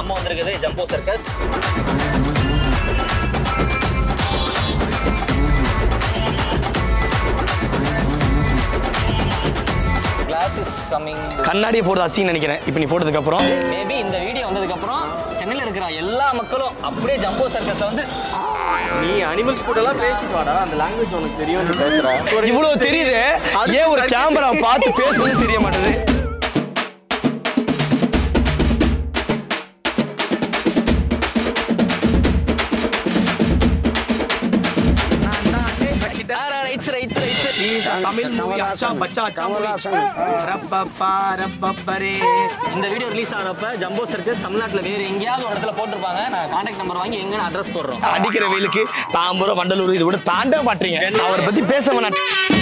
நம்ம வந்திருக்குது jumbo Circus. Glass is coming. கண்ணாடியை போடுறது அசிங்கன்னு நினைக்கிறேன் இப்போ நீ போட்டதுக்கு அப்புறம். மேபி இந்த வீடியோ வந்ததுக்கு அப்புறம் சென்னையில் இருக்கிற எல்லா மக்களும் அப்படியே ஜம்போ சர்க்கஸ்ல வந்து நீ அனிமல்ஸ் கூட எல்லாம் பேசிட்டு வாடா, அந்த லாங்குவேஜ் உனக்கு தெரியும் நீ பேசுற. இவ்வளவு தெரியுது, ஏன் ஒரு கேமரா பார்த்து பேசுறது தெரிய மாட்டேது. இந்த வீடியோ ரிலீஸ் ஆகிறப்ப ஜம்போ சர்க்கஸ் தமிழ்நாட்டில் வேறு எங்கேயாவது ஒரு இடத்துல போட்டிருப்பாங்க. நான் கான்டாக்ட் நம்பர் வாங்கி எங்கன்னு அட்ரஸ் போடுறோம். அடிக்கிற வெயிலுக்கு தாம்பரம் வண்டலூர் இது கூட தாண்ட மாட்டீங்க. அவரை பத்தி பேச வேணாம்.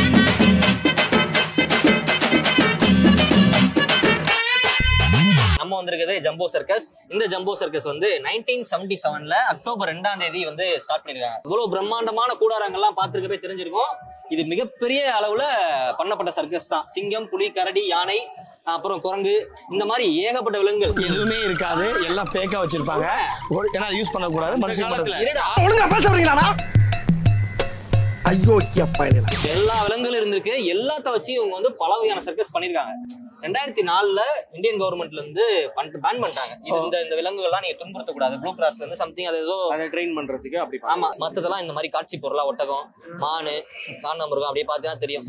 நம்ம வந்திருக்குது ஜம்போ சர்க்கஸ். இந்த ஜம்போ சர்க்கஸ் வந்து 1977 அக்டோபர் 2ஆம் தேதி வந்து ஸ்டார்ட் பண்ணிருக்காங்க. இவ்வளவு பிரம்மாண்டமான கூடாரங்கள்லாம் பார்த்துருக்கவே தெரிஞ்சிருக்கும். இது மிகப்பெரிய அளவுல பண்ணப்பட்ட சர்க்கஸ் தான். சிங்கம், புலி, கரடி, யானை, அப்புறம் குரங்கு, இந்த மாதிரி ஏகப்பட்ட விலங்குகள் எதுவுமே இருக்காது. எல்லாம் ஃபேக்கா வச்சிருப்பாங்க. ஏன்னா யூஸ் பண்ண கூடாது. ஒழுங்கா பேசுறீங்களா? ஐயோ எல்லா விலங்குகளும் இருந்திருக்கு. எல்லாத்த வச்சு இவங்க வந்து பல வகையான சர்க்கஸ் பண்ணிருக்காங்க. 2004 இந்தியன் கவர்மெண்ட்ல இருந்து பேன் பண்ணிட்டாங்க. இந்த விலங்குகள்லாம் நீங்க துன்புறுத்த கூடாது. ப்ளூ கிராஸ்ல இருந்து சம்திங் அது ஏதோ ட்ரெயின் பண்றதுக்கு அப்படி. ஆமா, மத்ததெல்லாம் இந்த மாதிரி காட்சி பொருளா ஒட்டகம், மானு, காண்டாமிருகம் அப்படியே பார்த்தீங்கன்னா தெரியும்.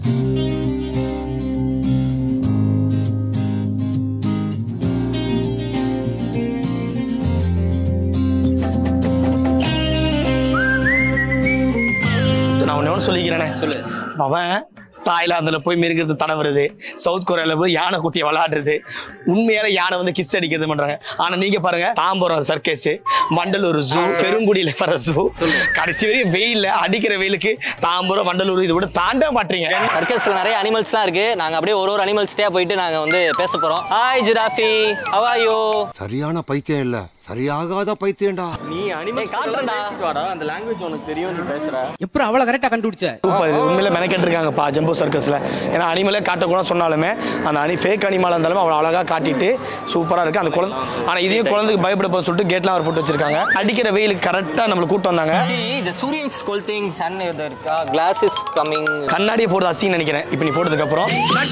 நான் ஒன்னு சொல்லிக்கிறேனே, சொல்லு. அவன் தாய்லாந்துல போய் மிருகிறது தடை வருது, சவுத் கொரியால போய் யானை குட்டியை விளையாடுறது, உண்மையால யானை வந்து கிஸ் அடிக்கிறது பண்றாங்க. ஆனா நீங்க பாருங்க, தாம்பரம் சர்க்கஸ், வண்டலூர் ஜூ, பெருங்குடியில வர ஜூ, கடைசி வரையும் வெயில்ல அடிக்கிற வெயிலுக்கு தாம்பரம் வண்டலூர் இது கூட தாண்ட மாட்டீங்க. சர்க்கஸ்ல நிறைய அனிமல்ஸ்லாம் இருக்கு. நாங்க அப்படியே ஒரு அனிமல்ஸ்டே போயிட்டு நாங்க வந்து பேச போறோம். Hi giraffe, how are you? சரியான பைத்தியம் இல்ல, சரியாகாத பைத்தியம்டா. நீ அனிமல்ஸ் காட்டுறடா, வாடா, அந்த லாங்குவேஜ் உனக்கு தெரியும் நீ பேசுற. எப்படி அவளை கரெக்டா கண்டுபிடிச்ச? சூப்பர். இது உண்மையில மெனக்கெட்டு இருக்காங்கப்பா ஜம்போ சர்க்கஸ்ல. ஏன்னா அனிமலே காட்டக்கூடாது சொன்னாலுமே அந்த ஃபேக் அனிமலா இருந்தாலும் அவ்வளோ அழகா காட்டிட்டு சூப்பரா இருக்கு அந்த குழந்தை. ஆனா இதையும் குழந்தைக்கு பயப்பட போக சொல்லிட்டு கேட்லாம் அவர் போட்டு வச்சிருக்காங்க. அடிக்கிற வெயிலுக்கு கரெக்டா நம்மள கூட்டு வந்தாங்க. The Surya is scolding, sun glass is coming. கண்ணாடியை போடுறது அசிங்கன்னு நினைக்கிறேன் இப்போ நீ போட்டதுக்கு அப்புறம்.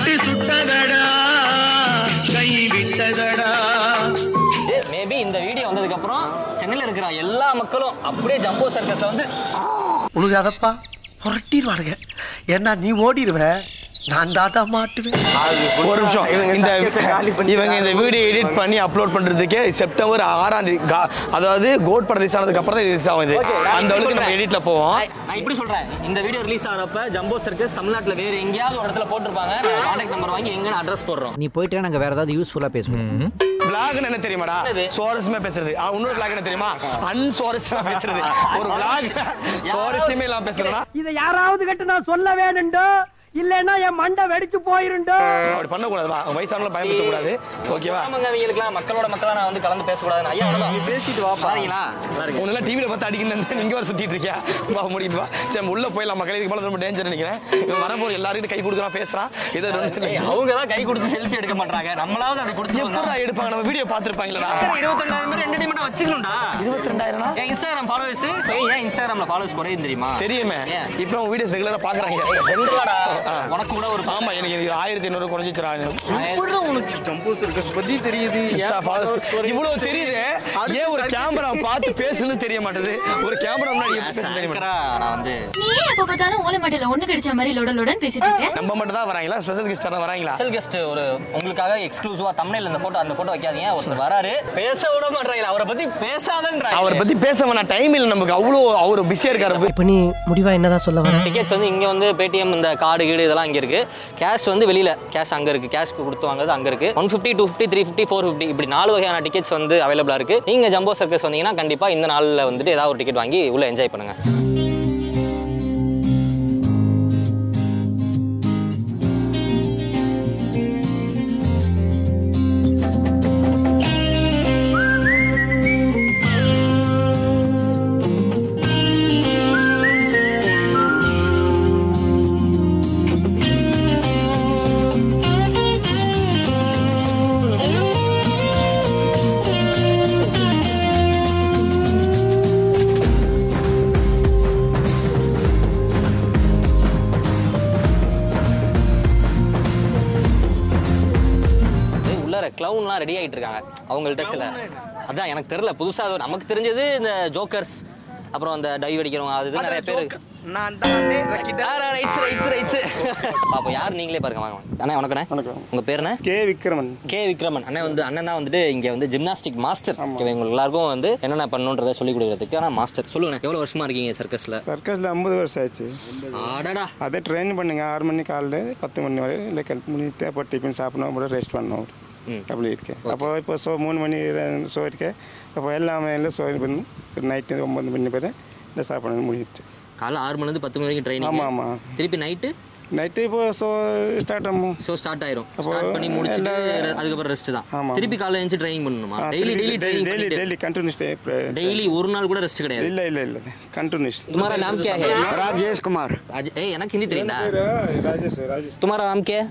மேபி இந்த வீடியோ வந்ததுக்கு அப்புறம் சென்னையில் இருக்கிற எல்லா மக்களும் அப்படியே ஜம்போ சர்க்கஸ்ல வந்து உழுகாதப்பா புரட்டிடுவானுங்க. ஏன்னா நீ ஓடிடுவ, நான் தாட்டா மாட்டுவேன். ஒரு நிமிஷம், இவங்க இந்த வீடியோ எடிட் பண்ணி அப்லோட் பண்றதுக்கே செப்டம்பர் 6ஆம் தேதி, அதாவது கோட் படம் ரிலீஸ் ஆனதுக்கு அப்புறம் தான் ரிலீஸ் ஆகுது. அந்த அளவுக்கு நம்ம எடிட்ல போவோம். நான் இப்படி சொல்றேன், இந்த வீடியோ ரிலீஸ் ஆகிறப்ப ஜம்போ சர்க்கஸ் தமிழ்நாட்டுல வேற எங்கேயாவது ஒரு இடத்துல போட்டிருப்பாங்க. நான் கான்டாக்ட் நம்பர் வாங்கி எங்கன்னு அட்ரஸ் போடுறோம். நீ போயிட்டு நாங்க வேற ஏதாவது யூஸ்ஃபுல்லா பேசுவோம். பிளாக் என்ன தெரியுமாடா? சுவாரஸ்யமா பேசுறது. இன்னொரு பிளாக் என்ன தெரியுமா? அன்சுவாரஸ்யமா பேசுறது. ஒரு பிளாக் சுவாரஸ்யமே இல்லாம பேசுறா. இதை யாராவது கிட்ட நான் சொல்ல வேணுண்டோ, இல்லன்னா என் மண்டை வெடிச்சு போயிருண்டோ. அப்படி பண்ண கூடாது. வயசானவங்கள பயன்படுத்த கூடாது. ஓகேவா? அவங்களுக்குலாம் மக்களோட மக்களா நான் வந்து கலந்து பேசக்கூடாது. ஐயா நீ பேசிட்டு வா. பாருங்களா, உன்னெல்லாம் டிவில பார்த்து அடிக்கணும். நீங்க வர சுத்திட்டு இருக்கியா? வா முடியுமா? சரி உள்ள போயிடலாம். மக்கள் இதுக்கு மேல ரொம்ப டேஞ்சர் நினைக்கிறேன். இவன் வரப்போற எல்லாருக்கிட்ட கை கொடுக்குறான், பேசுறான். ஏதோ அவங்க தான் கை கொடுத்து செல்ஃபி எடுக்க மாட்டாங்க. நம்மளாவது அப்படி கொடுத்து எப்படா எடுப்பாங்க? நம்ம வீடியோ பார்த்திருப்பாங்களா? 22,000 பேர் என்டர்டெயின்மென்ட் வச்சுக்கணும்டா. 22,000 என் இன்ஸ்டாகிராம் ஃபாலோவர்ஸ் ஏன் இன்ஸ்டாகிராம்ல ஃபாலோவர்ஸ் குறையும் தெரியுமா? தெரியுமே. இப்போ உங்க வீடியோஸ் ரெகுலரா பாக்குறாங்க. ரெண்டுடா. உனக்கு கூட ஒரு ஆமா, எனக்கு 1500 குறைஞ்சிச்சுடா. உனக்கு ஜம்போ சர்க்கஸ் பத்தி தெரியுது. இவ்வளவு தெரியுது, ஏன் ஒரு கேமரா பார்த்து பேசுறது தெரிய மாட்டேது. ஒரு கேமரா முன்னாடி எப்படி பேச தெரிய மாட்டேது. நான் வந்து நீ எப்ப பார்த்தாலும் ஓலை மட்டையில ஒண்ணு கிடைச்ச மாதிரி லொடலொடன் பேசிட்டு இருக்க. நம்ம மட்டும் தான் வராங்களா? ஸ்பெஷல் கெஸ்ட் வராங்களா? ஸ்பெஷல் கெஸ்ட் ஒரு உங்களுக்காக எக்ஸ்க்ளூசிவா தம்ப்நெயில் அந்த போட்டோ வைக்காதீங்க. ஒருத்தர் வராரு, பேச விட மாட்டறாங்க. அவரை பத்தி பேசாதன்றாங்க. அவரை பத்தி பேச வேணா, டைம் இல்ல நமக்கு. அவ்வளோ அவர் பிஸியா இருக்காரு. இப்ப நீ முடிவா என்னதான் சொல்ல வர? டிக்கெட்ஸ் வந்து இங்க வந்து பேடிஎம் இந்த கார்டு கீடு இதெல்லாம் இங்க இருக்கு. கேஷ் வந்து வெளியில, கேஷ் அங்க இருக்கு. கேஷ் கொடுத்து வாங்குறது அங்க இருக்கு. 150, 250, 350, 450 இப்படி 4 வகையான டிக்கெட்ஸ் வந்து அவைலபிளா இருக்கு. நீங்க ஜம்போ சர்க்கஸ் வந்தீங்கன்னா கண்டிப்பா இந்த நாள்ல வந்துட்டு ஏதாவது ஒரு டிக்கெட் வாங்கி உள்ள என்ஜாய் பண்ணுங்க. எல்லாம் ரெடி ஆகிட்டு இருக்காங்க அவங்கள்ட்ட சில. அதான் எனக்கு தெரியல புதுசாக நமக்கு தெரிஞ்சது இந்த ஜோக்கர்ஸ், அப்புறம் அந்த டைவ் அடிக்கிறவங்க, அது நிறைய பேர். அப்போ யார் நீங்களே பாருங்க. வாங்க அண்ணா. வணக்கண்ணே. உங்க பேர் என்ன? கே விக்ரமன். கே விக்ரமன் அண்ணன் வந்து அண்ணன் தான் வந்துட்டு இங்க வந்து ஜிம்னாஸ்டிக் மாஸ்டர். உங்களுக்கு எல்லாருக்கும் வந்து என்னென்ன பண்ணணுன்றதை சொல்லி கொடுக்கறதுக்கு. ஆனால் மாஸ்டர் சொல்லுங்க, எவ்வளோ வருஷமா இருக்கீங்க சர்க்கஸ்ல? சர்க்கஸ்ல 50 வருஷம் ஆச்சு. ஆடாடா. அதே ட்ரெயின் பண்ணுங்க 6 மணி காலையில் 10 மணி வரை இல்லை கல்ப் முடித்து அப்போ டிஃபன் சாப்பிடணும், அப்புறம் ரெஸ்ட் பண்ணணும் அப்படி இருக்கு. அப்போ இப்போ 3 மணி ஷோ இருக்கு. அப்போ எல்லாமே எல்லாம் ஷோ பண்ணி நைட்டு 9 மணி பேர் இந்த சாப்பிடணும் முடிஞ்சிச்சு. காலைல 6 மணிலேருந்து 10 மணி வரைக்கும் ட்ரைனிங். ஆமாம் ஆமாம். திருப்பி நைட்டு இப்போ ஷோ ஸ்டார்ட் ஆகும். ஷோ ஸ்டார்ட் ஆயிரும். ஸ்டார்ட் பண்ணி முடிச்சிட்டு அதுக்கப்புறம் ரெஸ்ட் தான். திருப்பி காலைல எழுந்து ட்ரைனிங் பண்ணணுமா? Daily continuous. டெய்லி ஒரு நாள் கூட ரெஸ்ட் கிடையாது? இல்ல கண்டினியூஸ். तुम्हारा नाम क्या है? राजेश कुमार। எனக்கு ஹிந்தி தெரியும்டா. ராஜேஷ். तुम्हारा नाम क्या?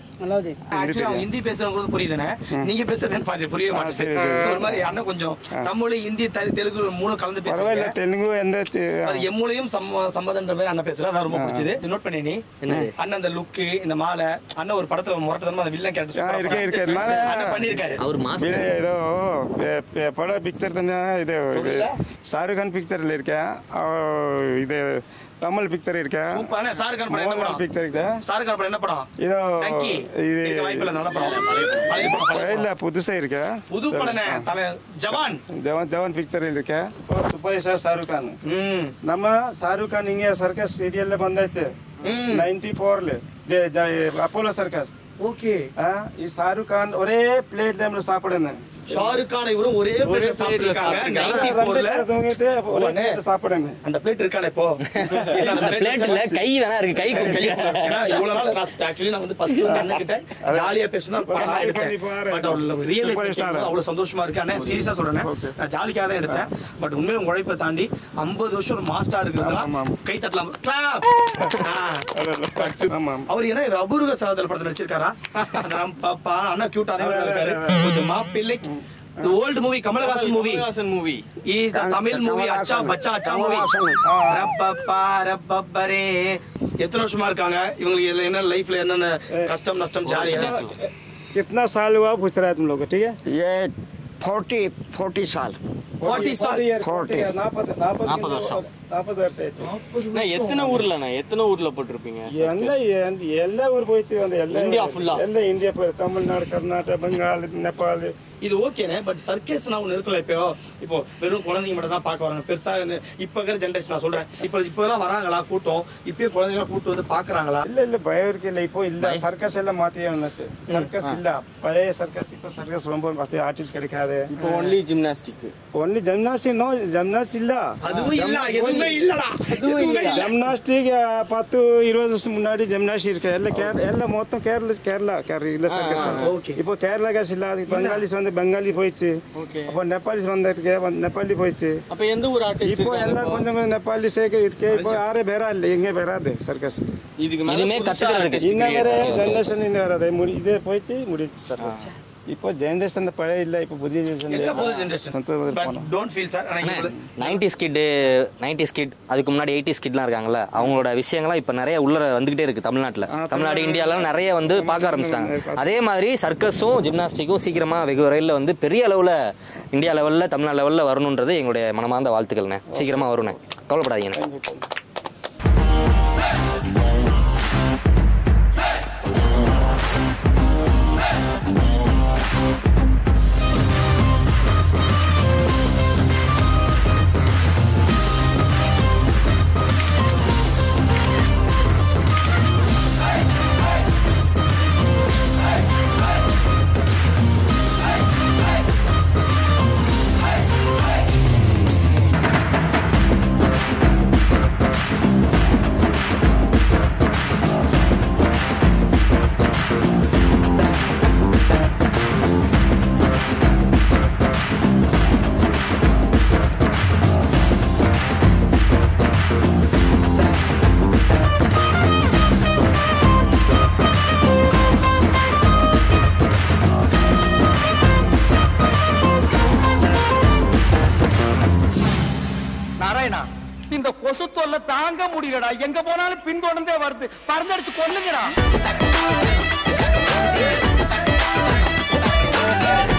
ஹிந்தி பேசுறவங்களுக்கு புரியுதுண்ணே, நீங்க பேசுறது பாதி புரிய மாட்டேங்குது. ஒரு மாதிரி அண்ணன் கொஞ்சம் தமிழ் ஹிந்தி தெலுங்கு 3 கலந்து பேசுறாங்க. தெலுங்கு எந்த எம்மூலையும் சம்மதன்ற மாதிரி அண்ணன் பேசுறது அதான் ரொம்ப பிடிச்சது. நோட் பண்ணி நீ அண்ணன் அந்த லுக்கு இந்த மாலை அண்ணன் ஒரு படத்துல முரட்டதனமா அந்த வில்லன் கேரக்டர் இருக்கு அண்ணன் பண்ணிருக்காரு. அவர் மாஸ்டர். ஏதோ பட பிக்சர் தானே இது ஷாருக் கான் பிக்சர்ல இருக்கேன். இது தமிழ் பிக்சர் இருக்கேன். சூப்பரான ஷாருக் கான் படம். என்ன படம் பிக்சர் இருக்கு? ஷாருக் கான் படம் என்ன படம்? இதோ இது வாய்ப்பில்லை, நல்ல படம். பழைய படம் இல்ல புதுசா இருக்கு. புது படனே ஜவான். ஜவான் பிக்சர் இருக்கு. Super star Shahrukh Khan. நம்ம ஷாருக் கான் இங்க சர்க்கஸ் சீரியல்ல ಬಂದಾச்சு 94ல அப்போலோ சர்க்கஸ். ஓகே. ಈ ஷாருக் கான் ஒரே பிளேட் டைம்ல சாப்பிடுறேன். ஷாருக் கான் இவரும் ஒரே பிளேட்ல சாப்பிட்டுருக்காங்க 94ல. சாப்பிடுறேன். அந்த பிளேட் இருக்கானே இப்போ. அந்த பிளேட்ல கை வேணா இருக்கு. கை ஏன்னா இவ்வளவு நாள் ஆக்சுவலி நான் வந்து ஃபர்ஸ்ட் வந்து அண்ணன் கிட்ட ஜாலியா பேசணும் படம் எடுத்தேன். பட் அவர் ரியல் லைஃப் அவ்வளவு சந்தோஷமா இருக்கு. அண்ணன் சீரியஸா சொல்றேன், நான் ஜாலிக்காக தான் எடுத்தேன். பட் உண்மையில உழைப்பை தாண்டி 50 வருஷம் ஒரு மாஸ்டர் இருக்கிறதுலாம் கை தட்டலாம். கிளாப். அவர் என்ன அபூர்வ சகோதரர் படத்துல நடிச்சிருக்காரா? அண்ணா கியூட் அதே மாதிரி இருக்காரு. மாப்பிள்ளை The old movie, Kamal Haasan movie. Is the Tamil movie, Acha Bacha Acha movie. ரப்பப்பரே. எத்தனை வருஷமா இருக்காங்க இவங்களுக்கு? என்ன லைஃப்ல என்னென்ன கஷ்டம் நஷ்டம் ஜாலியா? कितना साल हुआ पूछ रहा है तुम लोग? ठीक है, ये 40 साल। 40 வருஷம். 40 வருஷம். எத்தனை ஊர்ல போட்டிருப்பீங்க? எல்லா ஊர் போயிடுச்சு. இந்தியா ஃபுல்லா? எல்லாம் இந்தியா போய் தமிழ்நாடு, கர்நாடகா, பெங்கால், நேபாள். இது ஓகேனே. பட் சர்க்கஸ் நான் ஒண்ணு இருக்குல்ல, இப்போ வெறும் குழந்தைங்க மட்டும் தான் பார்க்க வராங்க. பெருசா இப்ப இருக்கிற ஜென்ரேஷன் நான் சொல்றேன். இப்பதான் வராங்களா கூட்டம்? இப்பயே குழந்தைங்க கூட்டு வந்து பாக்குறாங்களா? இல்ல பயம் இருக்கு. இல்ல இப்போ இல்ல சர்க்கஸ் எல்லாம் மாத்தியே வந்துச்சு. சர்க்கஸ் இல்ல, பழைய சர்க்கஸ். இப்போ சர்க்கஸ் ரொம்ப ஆர்டிஸ்ட் கிடைக்காது. இப்போ only gymnastic. Only gymnastic. No gymnastic இல்ல. அதுவும் இல்ல, எதுவுமே இல்லடா. ஜிம்னாஸ்டிக் 10-20 வருஷம் முன்னாடி ஜிம்னாஸ்டிக் இருக்கு. எல்லாம் மொத்தம் கேரளா இல்ல சர்க்கஸ். இப்போ கேரளா கேஸ் இல்ல. பெங்காலிஸ் வந்து பெங்காலி போயிடுச்சு. அப்போ நெப்பாலிஸ் வந்திருக்கு, நெப்பாலி போயிடுச்சு. அப்ப எந்த ஊர் ஆர்டிஸ்ட்? இப்போ எல்லாம் கொஞ்சம் நெப்பாலி இருக்கு. இப்போ யாரே வேற இல்ல, எங்க வராது சர்க்கஸ். இதுமே கத்துக்கிறதுக்கு இன்னும் வேற ஜெனரேஷன் இந்த வராது. இதே போயிடுச்சு, முடிச்சு சர்க்கஸ். இப்போ ஜெனரேஷன் பழைய இல்ல, இப்போ புதிய generation. Don't feel sir. 90s kid அதுக்கு முன்னாடி 80s கிட்லாம் இருக்காங்கல்ல, அவங்களோட விஷயங்கள்லாம் இப்போ நிறைய உள்ள வந்துகிட்டே இருக்கு. தமிழ்நாடு இந்தியால நிறைய வந்து பார்க்க ஆரம்பிச்சிட்டாங்க. அதே மாதிரி சர்க்கஸும் ஜிம்னாஸ்டிக்கும் சீக்கிரமா வெகு விரைவில் வந்து பெரிய அளவுல இந்தியா லெவல்ல தமிழ்நாடு லெவல்ல வரணுன்றது எங்களுடைய மனமார்ந்த வாழ்த்துக்கள்ண்ணே. சீக்கிரமா வரும்ண்ணே, கவலைப்படாதீங்கண்ணே. இந்த கொசு தொல்லை தாங்க முடியலடா. எங்க போனாலும் பின்தொடர்ந்தே வருது. பறந்தடிச்சு கொல்லுங்கடா.